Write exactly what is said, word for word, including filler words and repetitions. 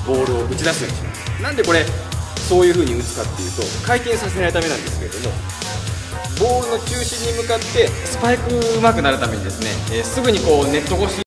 ボールを打ち出すようにします。なんでこれそういう風に打つかっていうと、回転させないためなんですけれども、ボールの中心に向かってスパイクうまくなるためにですね、えーすぐにこうネット越し